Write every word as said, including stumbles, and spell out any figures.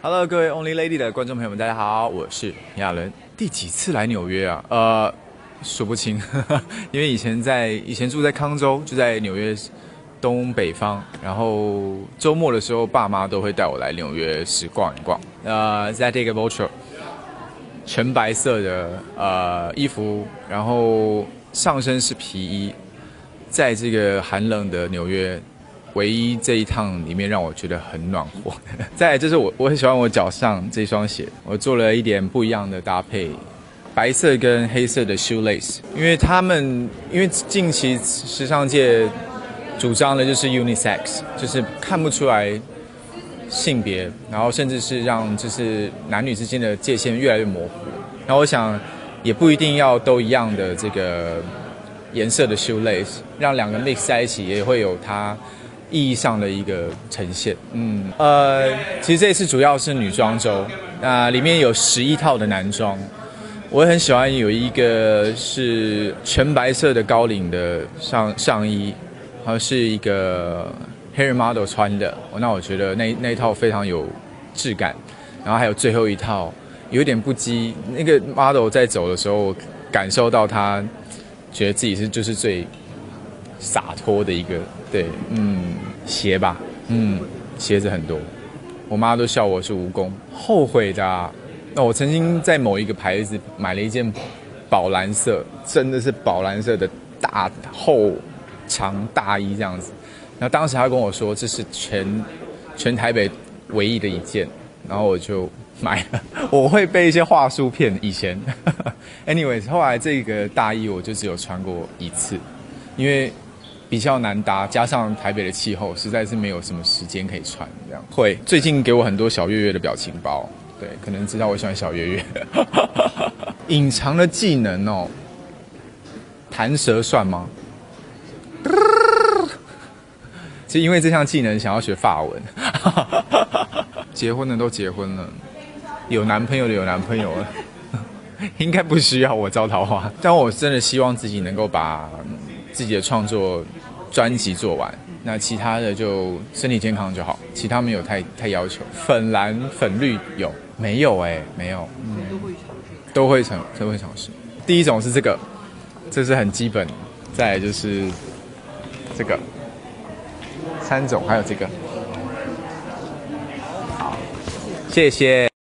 Hello， 各位 Only Lady 的观众朋友们，大家好，我是亚伦。第几次来纽约啊？呃，数不清，呵呵，因为以前在以前住在康州，就在纽约东北方。然后周末的时候，爸妈都会带我来纽约市逛一逛。呃，在这个 Vulture， 全白色的呃衣服，然后上身是皮衣，在这个寒冷的纽约。唯一这一趟里面让我觉得很暖和。再来就是我我很喜欢我脚上这双鞋，我做了一点不一样的搭配，白色跟黑色的 shoelace， 因为他们因为近期时尚界主张的就是 unisex， 就是看不出来性别，然后甚至是让就是男女之间的界限越来越模糊。然后我想也不一定要都一样的这个颜色的 shoelace， 让两个 mix 在一起也会有它意义上的一个呈现。嗯，呃，其实这一次主要是女装周，那里面有十一套的男装。我很喜欢有一个是全白色的高领的上上衣，然后是一个黑人 model 穿的，那我觉得那那一套非常有质感。然后还有最后一套有点不羁，那个 model 在走的时候，感受到他觉得自己是就是最洒脱的一个。对，嗯，鞋吧，嗯，鞋子很多，我妈都笑我是蜈蚣。后悔的啊，那我曾经在某一个牌子买了一件宝蓝色，真的是宝蓝色的大厚长大衣这样子。然后当时她跟我说这是全全台北唯一的一件，然后我就买了。我会被一些话术骗，以前。Anyways， 后来这个大衣我就只有穿过一次，因为比较难搭，加上台北的气候，实在是没有什么时间可以穿。这样会最近给我很多小月月的表情包，对，可能知道我喜欢小月月。隐藏的技能哦，弹舌算吗？其实因为这项技能想要学法文。结婚的都结婚了，有男朋友的有男朋友了，应该不需要我招桃花。但我真的希望自己能够把自己的创作专辑做完，那其他的就身体健康就好，其他没有太太要求。粉蓝、粉绿有没有？哎、欸，没有，嗯，都会尝都会尝试。第一种是这个，这是很基本，再来就是这个，三种，还有这个。好，谢谢。